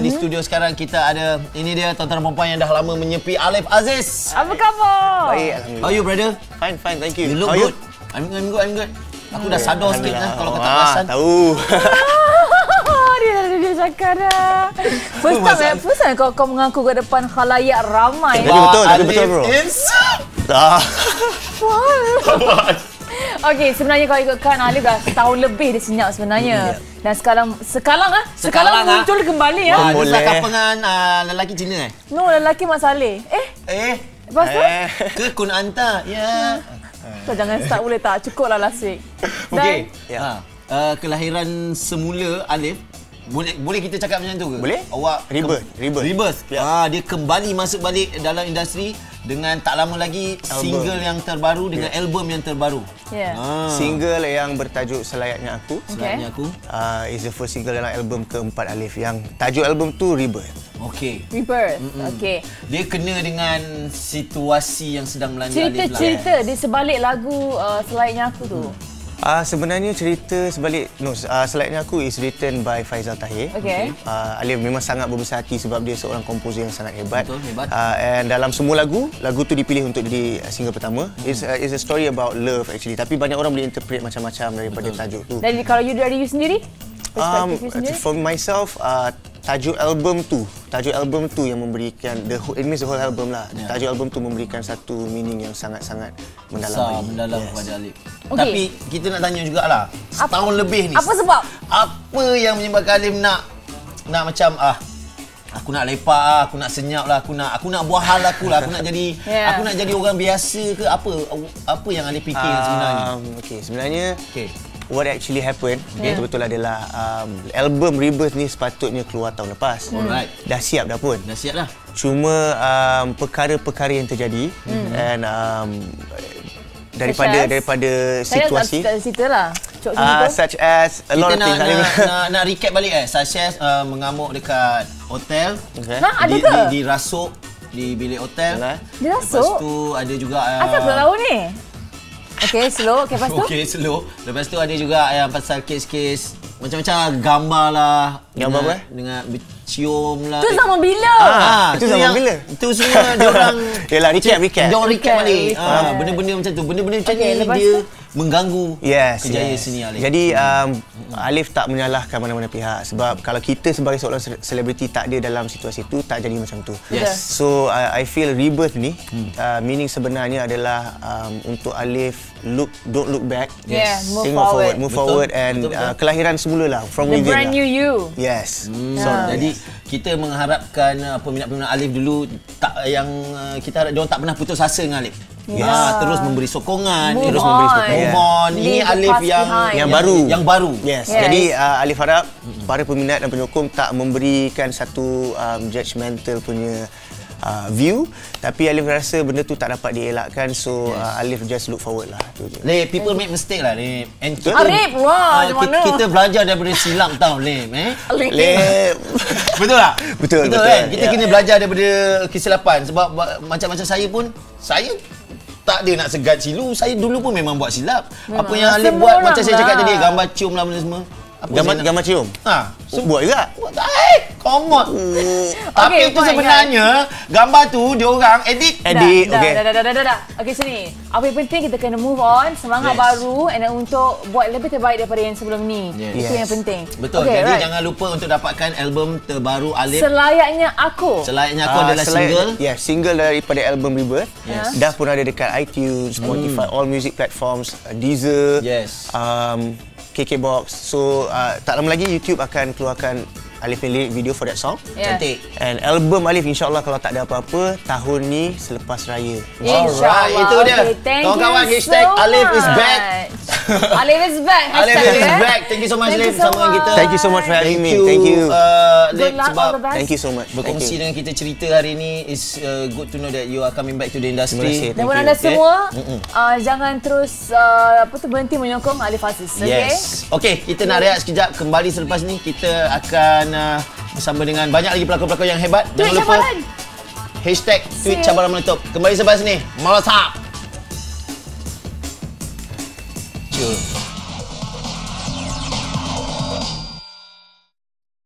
Di studio sekarang kita ada, ini dia tuan-tuan dan puan yang dah lama menyepi, Alif Aziz. Apa khabar? Baik, alhamdulillah. How are you, brother? Fine, thank you. You look How good. I'm good. Aku dah sadar sikit lah kalau kau tak perasan. Tahu. Dia cakap dah. First time kau mengaku ke depan khalayak ramai. Jadi betul bro. Okey, sebenarnya kalau ikutkan Alif dah setahun lebih dia senyap sebenarnya. Dan sekarang muncul kembali ya. Wah, dia cakap dengan lelaki Cina No, lelaki Mak Saleh. Lepas tu? Ke Kun Anta? Ya. Kau jangan start boleh tak? Cukup lah last week. Okey. Kelahiran semula Alif, boleh kita cakap macam tu ke? Boleh. Awak Rebirth. Ya. Dia kembali masuk balik dalam industri dengan tak lama lagi single yang terbaru dengan album yang terbaru. Ya. Single yang bertajuk Selayaknya Aku. Selayaknya Aku. Is the first single dalam album keempat Alif yang tajuk album tu Rebirth. Okey. Rebirth. Okey. Dia kena dengan situasi yang sedang melanda Alif lah. Cerita di sebalik lagu Selayaknya Aku tu. Sebenarnya cerita sebalik Selayaknya Aku is written by Faizal Tahir. Okay. Alif memang sangat berbesar hati sebab dia seorang komposer yang sangat hebat. Betul, hebat. And dalam semua lagu tu dipilih untuk jadi single pertama. It's a story about love actually. Tapi banyak orang boleh interpret macam-macam daripada tajuk tu. Dan kalau dari you sendiri? For myself, tajuk album tu yang memberikan it means the whole album lah. Tajuk album tu memberikan satu meaning yang sangat-sangat mendalam kepada Alif. Okay. Tapi kita nak tanya jugalah, setahun lebih ni. Apa sebab? Apa yang menyebabkan Alif nak macam aku nak lepak, aku nak senyap lah, aku nak buat hal aku lah, aku nak jadi orang biasa ke apa yang Alif fikir sebenarnya? Sebenarnya what actually happened betul-betul adalah album Rebirth ni sepatutnya keluar tahun lepas. Alright. Dah siap dah pun. Dah siap dah. Cuma perkara-perkara yang terjadi and daripada situasi. Saya tak cerita lah. Such as a lot of things. Nak recap balik such as mengamuk dekat hotel. Ada ke? Dirasuk di bilik hotel. Dirasuk? Lepas tu ada juga Asal tak tahu ni? Okey, slow. Okey, slow. Lepas tu ada juga yang pasal kes-kes macam-macam gambar lah. Gambar apa? Dengan bercium lah. Itu zaman bila? Itu zaman bila? Itu semua dia orang yalah recap. Dia orang recap balik. Benda-benda macam tu. Benda-benda macam ni dia mengganggu kejayaan seni Alif. Jadi Alif tak menyalahkan mana-mana pihak sebab kalau kita sebagai seorang selebriti tak ada dalam situasi tu tak jadi macam tu. So I feel Rebirth ni meaning sebenarnya adalah untuk Alif don't look back. Move forward and kelahiran semula lah from the within. The brand new you. Yes. So jadi kita mengharapkan peminat-peminat Alif dulu kita harap dia orang tak pernah putus asa dengan Alif. Terus memberi sokongan, move on. Ini Alif yang baru. Yes. Jadi Alif harap para peminat dan penyokong tak memberikan satu judgemental punya view, tapi Alif rasa benda tu tak dapat dielakkan, so Alif just look forward lah. People make mistake lah, Lip. Arif, kita belajar daripada silap tau, Lip. Betul tak? Betul kan? Kita kena belajar daripada kesilapan sebab macam-macam saya pun, saya tak ada nak segat silu. Saya dulu pun memang buat silap. Apa yang Alif buat, macam saya cakap tadi, gambar cium lah benda semua. Gambar cium? Buat juga? Come on. Tapi itu sebenarnya gambar tu diorang edit. Dah. Okey, sini. Apa yang penting kita kena move on, semangat baru and untuk buat lebih terbaik daripada yang sebelum ni. Itu yang penting. Betul. Jadi jangan lupa untuk dapatkan album terbaru Alif. Selayaknya Aku. Selayaknya Aku adalah single. Single daripada album Rebirth. Dah pun ada dekat iTunes, Spotify, all music platforms, Deezer, KKBox. So tak lama lagi YouTube akan keluarkan Alif punya lirik video for that song. Cantik. And album Alif insyaAllah kalau tak ada apa-apa tahun ni selepas raya. Alright, itu dia. Kawan-kawan, hashtag Alif is back. Alif is back. Alif is back. Thank you so much, Alif, bersama dengan kita. Thank you so much for having me. Thank you. Good luck, all the best. Thank you so much. Berkongsi dengan kita cerita hari ni is good to know that you are coming back to the industry. Dan buat anda semua, jangan terus berhenti menyokong Alif Aziz. Yes. Okey, kita nak rehat sekejap. Kembali selepas ni kita akan bersama dengan banyak lagi pelakon-pelakon yang hebat. Jangan lupa hashtag tweet Cabaran Meletup. Kembali selepas ni. Malas up. Sure.